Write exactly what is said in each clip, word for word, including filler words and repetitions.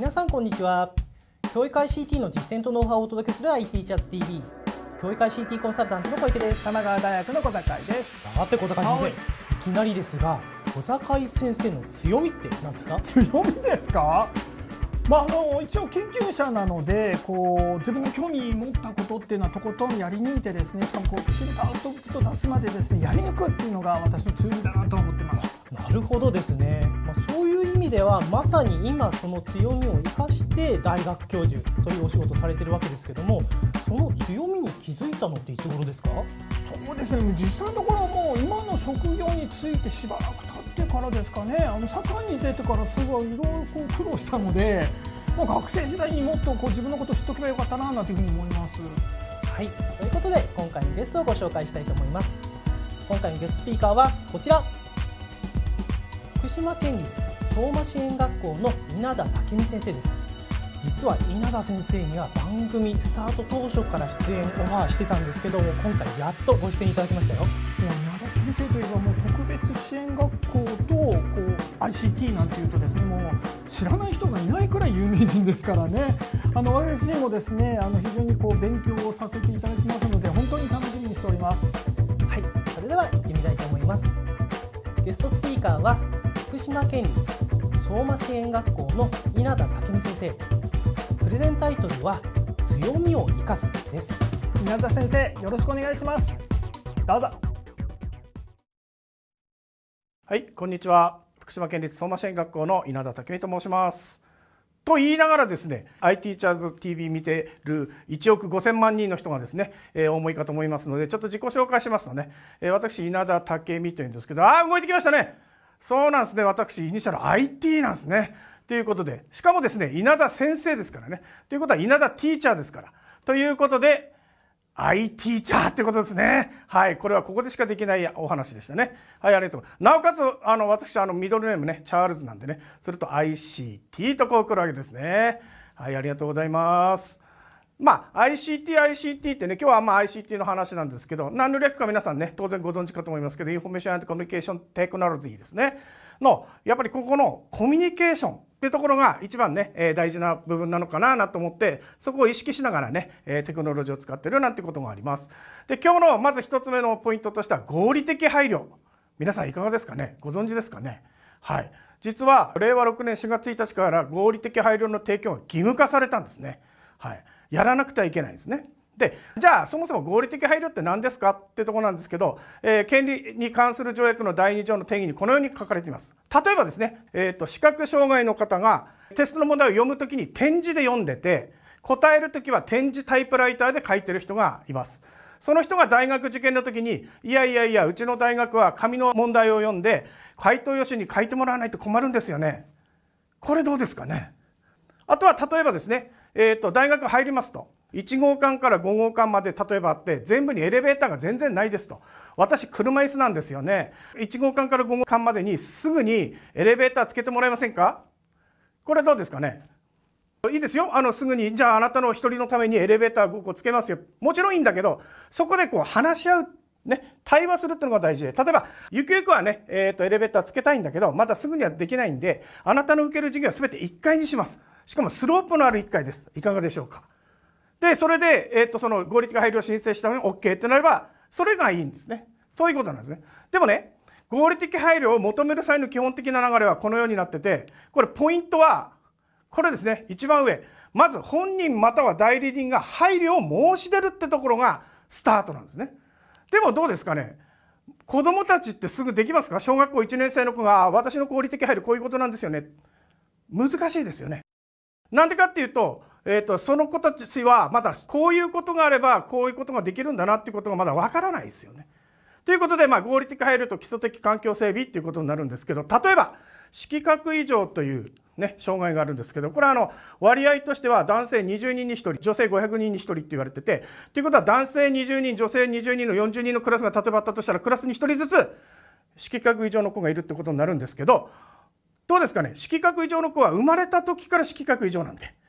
皆さんこんにちは。教育 アイシーティー の実践とノウハウをお届けする アイティー チャーズ ティービー 教育 アイシーティー コンサルタントの小池です。 玉川大学の小坂井です。 さて小坂井先生、いきなりですが小坂井先生の強みって何ですか？ 強みですか？まあ、あの一応研究者なのでこう自分の興味持ったことっていうのはとことんやり抜いてですね、しかもこうきちんとアウトプット出すまでですねやり抜くっていうのが私の強みだなと思ってます。 なるほどですね、まあ、そういう意味ではまさに今その強みを生かして大学教授というお仕事をされているわけですけども、その強みに気づいたのっていつ頃ですか？ そうですね、実際のところもう今の職業についてしばらく経ってからですかね。あの社会に出てからすごいいろいろこう苦労したので、まあ、学生時代にもっとこう自分のことを知っておけばよかったななんていうふうに思います。 はい、ということで今回のゲストをご紹介したいと思います。今回のゲストスピーカーはこちら、福島県立相馬支援学校の稲田武美先生です。実は稲田先生には番組スタート当初から出演オファーしてたんですけども、今回やっとご出演いただきましたよ。 いや、稲田先生といえばもう特別支援学校とこう アイシーティー なんていうとですね、もう知らない人がいないくらい有名人ですからね。あの私自身もですね、あの非常にこう勉強をさせていただきますので、本当に楽しみにしております。 はい、それでは行ってみたいと思います。ゲストスピーカーは福島県立相馬支援学校の稲田武美先生。プレゼンタイトルは強みを生かすです。 稲田先生、よろしくお願いします。どうぞ。 はい、こんにちは。福島県立相馬支援学校の稲田武美と申します。と言いながらですね、アイティー チャーズ ティービー 見てるいちおくごせんまんにんの人がですね、えー、重いかと思いますので、ちょっと自己紹介しますとね、えー、私稲田武美というんですけど、ああ動いてきましたね。そうなんですね、私イニシャル アイティー なんですね。ということで、しかもですね、稲田先生ですからね。ということは稲田ティーチャーですから。ということで、アイティーチャーってことですね。はい、これはここでしかできないお話でしたね。はい、ありがとう。なおかつ、あの私あのミドルネームね、チャールズなんでね、それと アイシーティー とこう来るわけですね。はい、ありがとうございます。まあ アイシーティー、アイシーティー ってね、今日はまあ アイシーティー の話なんですけど、何の略か皆さんね、当然ご存知かと思いますけど、インフォメーション&コミュニケーションテクノロジーですね。のやっぱりここのコミュニケーションっていうところが一番ね、えー、大事な部分なのかなと思って、そこを意識しながらね、えー、テクノロジーを使ってるなんてことがあります。で、今日のまず一つ目のポイントとしては合理的配慮。皆さんいかがですかね？ご存知ですかね？はい。実はれいわろくねんしがつついたちから合理的配慮の提供が義務化されたんですね。はい。やらなくてはいけないんですね。で、じゃあそもそも合理的配慮って何ですかってところなんですけど、えー、権利に関する条約のだいに条の定義にこのように書かれています。例えばですね、えーと、視覚障害の方がテストの問題を読むときに点字で読んでて、答えるときは点字タイプライターで書いてる人がいます。その人が大学受験の時に、いやいやいや、うちの大学は紙の問題を読んで回答用紙に書いてもらわないと困るんですよね。これどうですかね。あとは例えばですね、えーと、大学入りますと。いち号館からご号館まで例えばあって全部にエレベーターが全然ないですと。私車椅子なんですよね。いち号館からご号館までにすぐにエレベーターつけてもらえませんか？これどうですかね。いいですよ。あのすぐにじゃああなたの一人のためにエレベーターごこつけますよ。もちろんいいんだけど、そこでこう話し合う。ね、対話するっていうのが大事で、例えばゆくゆくはね、えーとエレベーターつけたいんだけどまだすぐにはできないんで、あなたの受ける授業は全ていっかいにします。しかもスロープのあるいっかいです。いかがでしょうか。でそれで、えーとその合理的配慮を申請したのに オーケー ってなればそれがいいんですね。そういうことなんですね。でもね、合理的配慮を求める際の基本的な流れはこのようになってて、これポイントはこれですね。一番上、まず本人または代理人が配慮を申し出るってところがスタートなんですね。でもどうですかね。子どもたちってすぐできますか？小学校いちねん生の子が私の合理的配慮こういうことなんですよね。難しいですよね。なんでかっていうと、えーと、その子たちはまだこういうことがあればこういうことができるんだなっていうことがまだわからないですよね。ということで、まあ、合理的配慮と基礎的環境整備っていうことになるんですけど、例えば色覚異常という、ね、障害があるんですけど、これはあの割合としては男性にじゅうにんにひとり、女性ごひゃくにんにひとりって言われてて、ということは男性にじゅうにん、女性にじゅうにんのよんじゅうにんのクラスが例えばあったとしたら、クラスにひとりずつ色覚異常の子がいるってことになるんですけど、どうですかね。色覚異常の子は生まれた時から色覚異常なんで、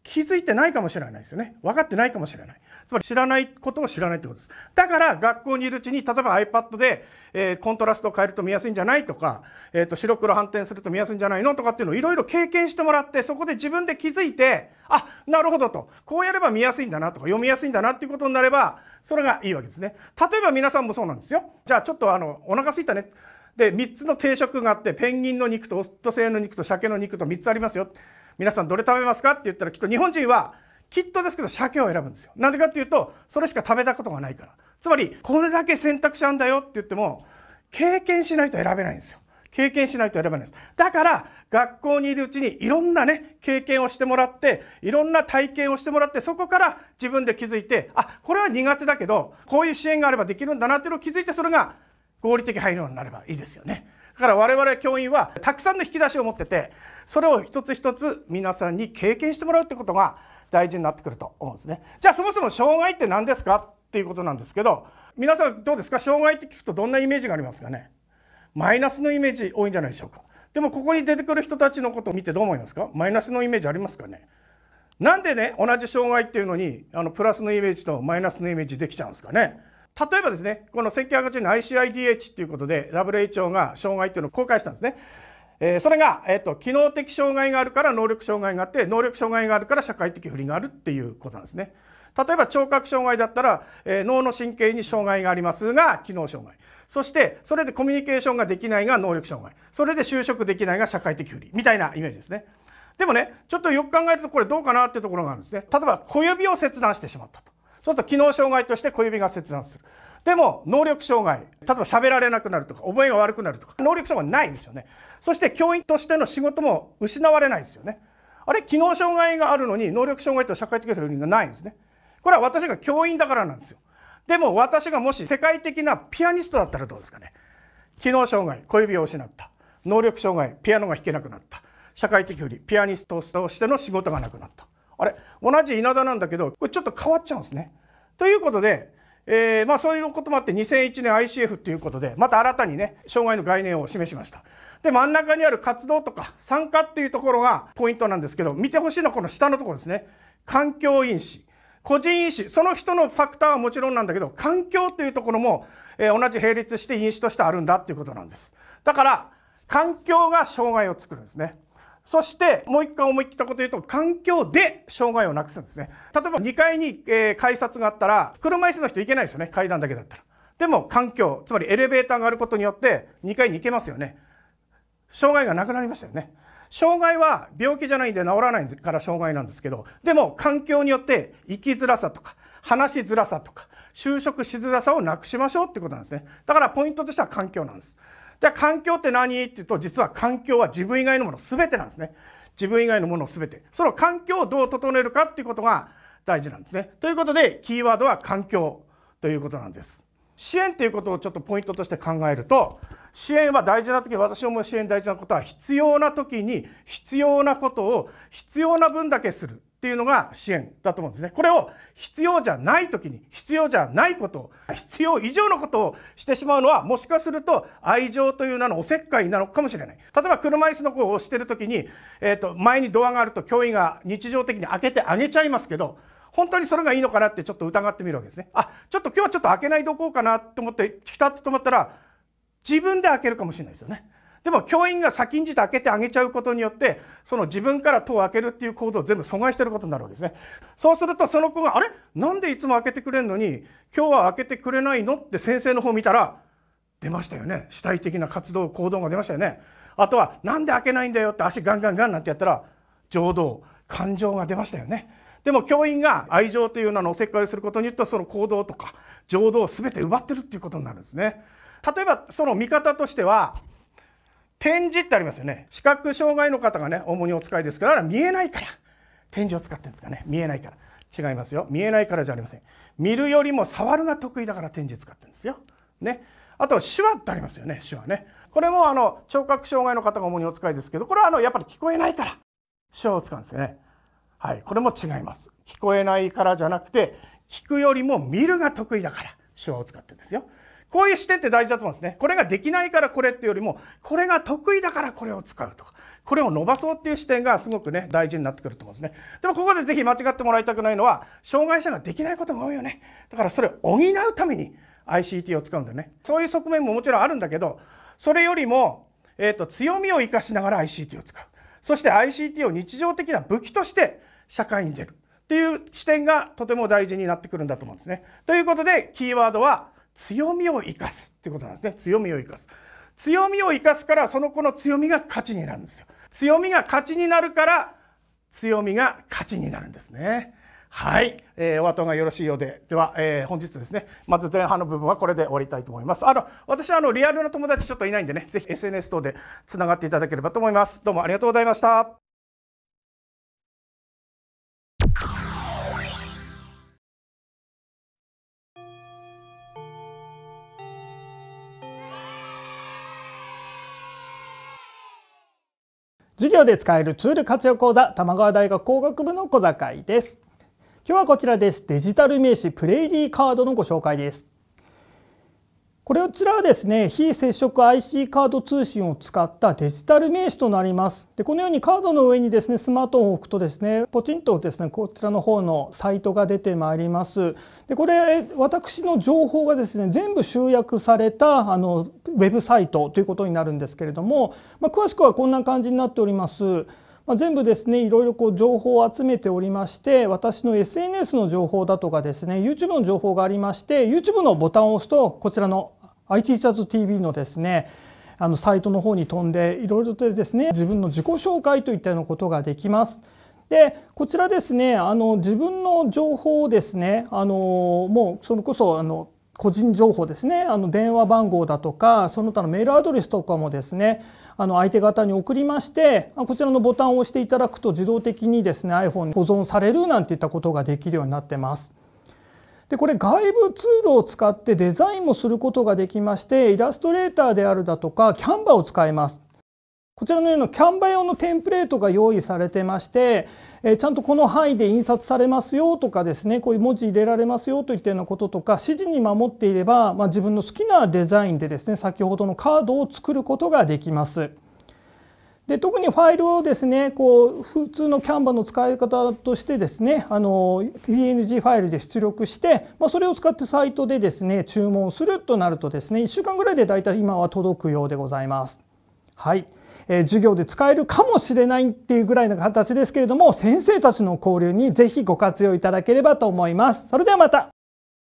気づいてないかもしれないですよね。分かってないかもしれない。つまり知らないことを知らないということです。だから学校にいるうちに、例えば iPad で、えー、コントラストを変えると見やすいんじゃないとか、えー、と白黒反転すると見やすいんじゃないのとかっていうのをいろいろ経験してもらって、そこで自分で気づいて、あ、なるほどと、こうやれば見やすいんだなとか読みやすいんだなっていうことになれば、それがいいわけですね。例えば皆さんもそうなんですよ。じゃあちょっとあのお腹すいたね。でみっつの定食があって、ペンギンの肉とオットセイの肉と鮭の肉とみっつありますよ。皆さんどれ食べますかって言ったら、きっと日本人はきっとですけど鮭を選ぶんですよ。なんでかっていうと、それしか食べたことがないから。つまりこれだけ選択肢あるんだよって言っても、経験しないと選べないんですよ。経験しないと選べないです。だから学校にいるうちにいろんなね経験をしてもらって、いろんな体験をしてもらって、そこから自分で気づいて、あ、これは苦手だけどこういう支援があればできるんだなっていうのを気づいて、それが合理的配慮になればいいですよね。だから我々教員はたくさんの引き出しを持ってて、それを一つ一つ皆さんに経験してもらうってことが大事になってくると思うんですね。じゃあそもそも障害って何ですかっていうことなんですけど、皆さんどうですか？障害って聞くとどんなイメージがありますかね？マイナスのイメージ多いんじゃないでしょうか。でもここに出てくる人たちのことを見てどう思いますか？マイナスのイメージありますかね？なんでね、同じ障害っていうのにあのプラスのイメージとマイナスのイメージできちゃうんですかね。例えばですね、このせんきゅうひゃくはちじゅうねん アイシーアイディーエイチ ということで ダブリューエイチオー が障害っていうのを公開したんですね。えー、それが、えーと、機能的障害があるから能力障害があって、能力障害があるから社会的不利があるっていうことなんですね。例えば聴覚障害だったら、えー、脳の神経に障害がありますが機能障害、そしてそれでコミュニケーションができないが能力障害、それで就職できないが社会的不利みたいなイメージですね。でもね、ちょっとよく考えるとこれどうかなっていうところがあるんですね。例えば小指を切断してしまったと。そうすると機能障害として小指が切断する。でも能力障害、例えば喋られなくなるとか覚えが悪くなるとか能力障害ないですよね。そして教員としての仕事も失われないですよね。あれ、機能障害があるのに能力障害と社会的不利がないんですね。これは私が教員だからなんですよ。でも私がもし世界的なピアニストだったらどうですかね。機能障害、小指を失った。能力障害、ピアノが弾けなくなった。社会的不利、ピアニストとしての仕事がなくなった。あれ、同じ稲田なんだけどこれちょっと変わっちゃうんですね。ということで、えーまあ、そういうこともあってにせんいちねん アイシーエフ ということでまた新たにね障害の概念を示しました。で真ん中にある活動とか参加っていうところがポイントなんですけど、見てほしいのはこの下のところですね。環境因子、個人因子、その人のファクターはもちろんなんだけど、環境というところも、えー、同じ並列して因子としてあるんだっていうことなんです。だから環境が障害を作るんですね。そしてもう一回思い切ったことを言うと、環境で障害をなくすんですね。例えばにかいに、えー、改札があったら車椅子の人行けないですよね、階段だけだったら。でも環境、つまりエレベーターがあることによってにかいに行けますよね。障害がなくなりましたよね。障害は病気じゃないんで治らないから障害なんですけど、でも環境によって生きづらさとか話しづらさとか就職しづらさをなくしましょうってことなんですね。だからポイントとしては環境なんです。じゃあ環境って何っていうと、実は環境は自分以外のもの全てなんですね。自分以外のもの全て、その環境をどう整えるかっていうことが大事なんですね。ということでキーワードは環境ということなんです。支援ということをちょっとポイントとして考えると、支援は大事な時に、私思う支援大事なことは必要な時に必要なことを必要な分だけするっていうのが支援だと思うんですね。これを必要じゃない時に必要じゃないことを、必要以上のことをしてしまうのは、もしかすると愛情という名のおせっかいなのかもしれない。例えば車椅子の子を押してる時に、えーと前にドアがあると教員が日常的に開けてあげちゃいますけど、本当にそれがいいのかなってちょっと疑ってみるわけですね。あ、ちょっと今日はちょっと開けないでおこうかなと思ってピタッと止まったら自分で開けるかもしれないですよね。でも教員が先んじて開けてあげちゃうことによって、その自分から戸を開けるっていう行動を全部阻害していることになるわけですね。そうするとその子が、あれ、なんでいつも開けてくれるのに今日は開けてくれないのって先生の方を見たら出ましたよね。主体的な活動行動が出ましたよね。あとはなんで開けないんだよって足ガンガンガンなんてやったら情動、感情が出ましたよね。でも教員が愛情という名のおせっかいをすることによってその行動とか情動を全て奪ってるっていうことになるんですね。例えばその見方としては、点字ってありますよね。視覚障害の方がね主にお使いですから、見えないから点字を使ってるんですかね。見えないから。違いますよ。見えないからじゃありません。見るよりも触るが得意だから点字使ってるんですよ。ね。あと手話ってありますよね。手話ね。これもあの聴覚障害の方が主にお使いですけど、これはあのやっぱり聞こえないから手話を使うんですよね。はい、これも違います。聞こえないからじゃなくて、聞くよりも見るが得意だから手話を使ってるんですよ。こういう視点って大事だと思うんですね。これができないからこれっていうよりも、これが得意だからこれを使うとか、 これを伸ばそうっていう視点がすごくね大事になってくると思うんですね。でもここでぜひ間違ってもらいたくないのは、障害者ができないことが多いよね。だからそれを補うために アイシーティー を使うんだよね。そういう側面ももちろんあるんだけど、それよりも、えーと、強みを生かしながら アイシーティー を使う。そして アイシーティー を日常的な武器として社会に出るっていう視点がとても大事になってくるんだと思うんですね。ということでキーワードは強みを生かすっていうことなんですね。強みを生かす。強みを生かすから、その子の強みが価値になるんですよ。強みが価値になるから強みが価値になるんですね。はい、えー、お後がよろしいようで、では、えー、本日ですね、まず前半の部分はこれで終わりたいと思います。あの私はあのリアルな友達ちょっといないんでね、ぜひ エスエヌエス 等でつながっていただければと思います。どうもありがとうございました。 授業で使えるツール活用講座、玉川大学工学部の小坂井です。今日はこちらです。デジタル名刺プレイリーカードのご紹介です。これこちらはですね、非接触 アイシー カード通信を使ったデジタル名刺となります。でこのようにカードの上にですね、スマートフォンを置くとですね、ポチンとですね、こちらの方のサイトが出てまいります。でこれ私の情報がですね、全部集約されたあのウェブサイトということになるんですけれども、まあ、詳しくはこんな感じになっております。まあ、全部ですね、いろいろこう情報を集めておりまして、私の エスエヌエス の情報だとかですね、YouTube の情報がありまして、YouTube のボタンを押すとこちらの アイティー チャーズ ティービー のですね、あのサイトの方に飛んで、いろいろとですね、自分の自己紹介といったようなことができます。でこちらですね、あの自分の情報をですね、あのもうそれこそあの個人情報ですね、あの電話番号だとかその他のメールアドレスとかもですね、あの相手方に送りまして、こちらのボタンを押していただくと自動的にですね iPhone に保存されるなんていったことができるようになってます。でこれ外部ツールを使ってデザインもすることができまして、イラストレーターであるだとかキャンバを使います。こちらのようなキャンバ用のテンプレートが用意されてまして、ちゃんとこの範囲で印刷されますよとかですね、こういう文字入れられますよといったようなこととか、指示に守っていれば、まあ、自分の好きなデザインでですね、先ほどのカードを作ることができます。で特にファイルをですね、こう普通のキャンバの使い方としてですね、あの ピーエヌジー ファイルで出力して、まあ、それを使ってサイトでですね注文するとなるとですね、いっしゅうかんぐらいでだいたい今は届くようでございます。はい、えー、授業で使えるかもしれないっていうぐらいの形ですけれども、先生たちの交流にぜひご活用いただければと思います。それではまた。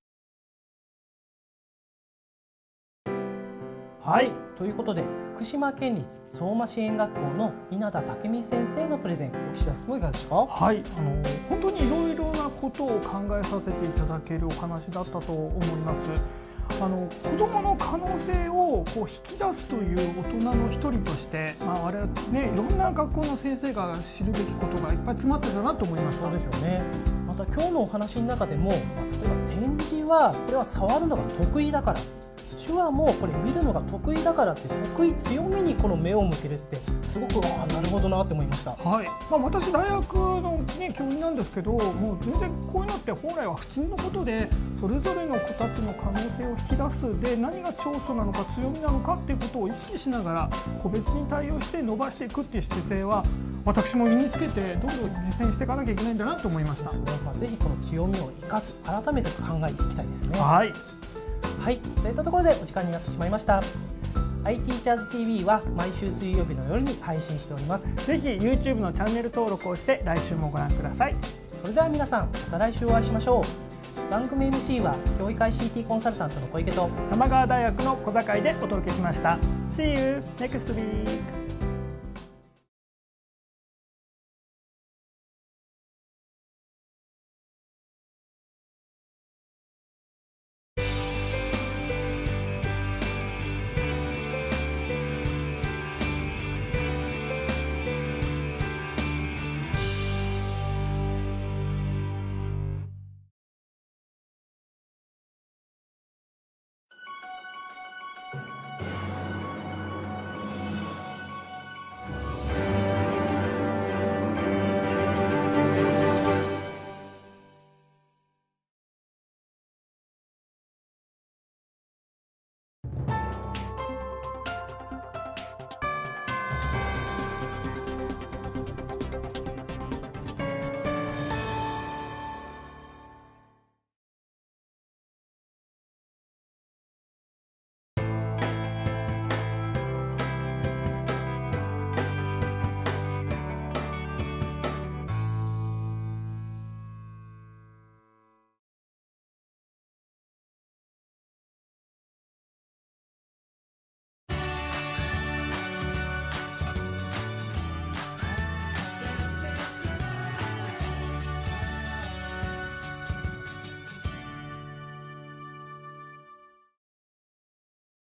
はい、ということで福島県立相馬支援学校の稲田武美先生のプレゼンお聞きしたいといかがですか？ はい、あの本当にいろいろなことを考えさせていただけるお話だったと思います。あの子どもの可能性をこう引き出すという大人の一人として、まあ、我々ね、いろんな学校の先生が知るべきことがいっぱい詰まってたなと思いました。 そうですよね。また今日のお話の中でも、まあ、例えば展示はこれは触るのが得意だから、手話もこれ見るのが得意だからって得意強みにこの目を向けるってすごくああなるほどなって思いました。 はい、まあ、私大学の、ね、教員なんですけど、もう全然こういうのって本来は普通のことで、それぞれの子たちの可能性を引き出すで、何が長所なのか強みなのかっていうことを意識しながら個別に対応して伸ばしていくっていう姿勢は私も身につけてどんどん実践していかなきゃいけないんだなと思いました。 ぜひこの強みを生かす、改めて考えていきたいですね。 はい、 はい、といったところでお時間になってしまいました。アイティー チャーズ ティービー は毎週水曜日の夜に配信しております。 ぜひ YouTube のチャンネル登録をして来週もご覧ください。 それでは皆さん、また来週お会いしましょう。番組 エムシー は教育 アイシーティー コンサルタントの小池と玉川大学の小坂井でお届けしました。See you next week!